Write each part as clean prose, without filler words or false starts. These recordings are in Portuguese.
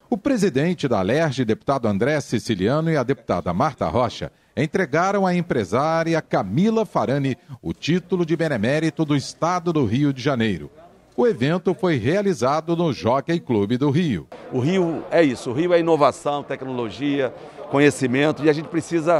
O presidente da Alerj, deputado André Siciliano, e a deputada Marta Rocha entregaram à empresária Camila Farani o título de benemérito do Estado do Rio de Janeiro. O evento foi realizado no Jockey Clube do Rio. O Rio é isso, o Rio é inovação, tecnologia, conhecimento, e a gente precisa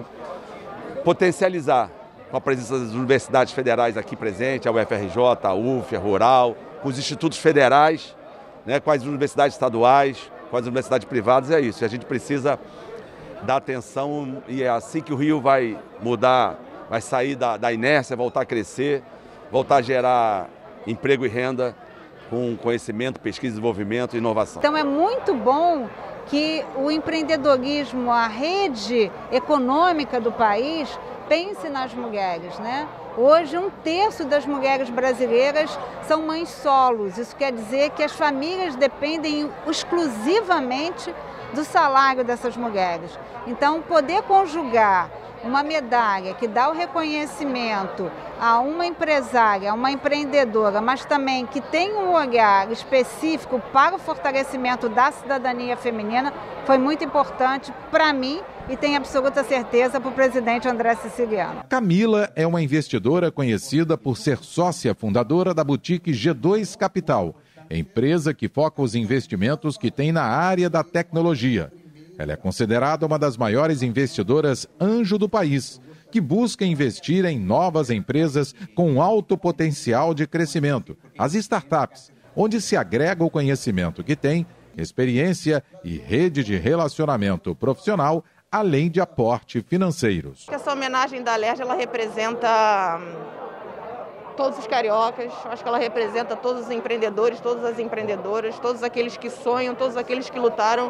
potencializar com a presença das universidades federais aqui presentes, a UFRJ, a UF, a Rural, com os institutos federais, né, com as universidades estaduais, com as universidades privadas, é isso. A gente precisa dar atenção e é assim que o Rio vai mudar, vai sair da inércia, voltar a crescer, voltar a gerar emprego e renda com conhecimento, pesquisa, desenvolvimento e inovação. Então é muito bom que o empreendedorismo, a rede econômica do país, pense nas mulheres, né? Hoje, 1/3 das mulheres brasileiras são mães solos. Isso quer dizer que as famílias dependem exclusivamente do salário dessas mulheres. Então, poder conjugar uma medalha que dá o reconhecimento a uma empresária, a uma empreendedora, mas também que tem um olhar específico para o fortalecimento da cidadania feminina, foi muito importante para mim e tenho absoluta certeza para o presidente André Siciliano. Camila é uma investidora conhecida por ser sócia fundadora da boutique G2 Capital, empresa que foca os investimentos que tem na área da tecnologia. Ela é considerada uma das maiores investidoras anjo do país, que busca investir em novas empresas com alto potencial de crescimento, as startups, onde se agrega o conhecimento que tem, experiência e rede de relacionamento profissional, além de aporte financeiros. Essa homenagem da Alerj, ela representa todos os cariocas, acho que ela representa todos os empreendedores, todas as empreendedoras, todos aqueles que sonham, todos aqueles que lutaram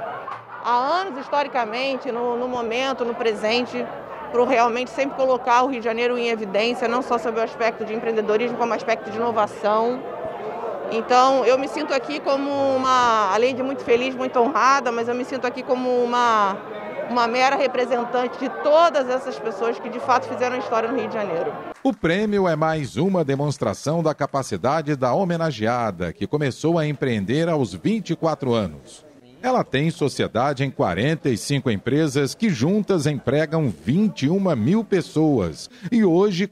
há anos, historicamente, no momento, no presente, para realmente sempre colocar o Rio de Janeiro em evidência, não só sobre o aspecto de empreendedorismo, como aspecto de inovação. Então, eu me sinto aqui como além de muito feliz, muito honrada, mas eu me sinto aqui como uma mera representante de todas essas pessoas que de fato fizeram história no Rio de Janeiro. O prêmio é mais uma demonstração da capacidade da homenageada, que começou a empreender aos 24 anos. Ela tem sociedade em 45 empresas que juntas empregam 21 mil pessoas. E hoje,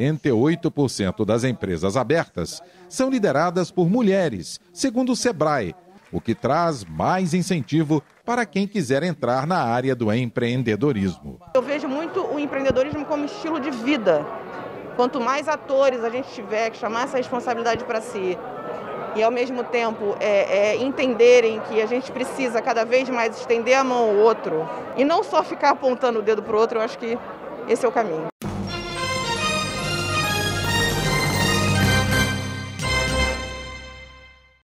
48% das empresas abertas são lideradas por mulheres, segundo o Sebrae, o que traz mais incentivo para quem quiser entrar na área do empreendedorismo. Eu vejo muito o empreendedorismo como estilo de vida. Quanto mais atores a gente tiver que chamar essa responsabilidade para si, e ao mesmo tempo entenderem que a gente precisa cada vez mais estender a mão ao outro e não só ficar apontando o dedo para o outro, eu acho que esse é o caminho.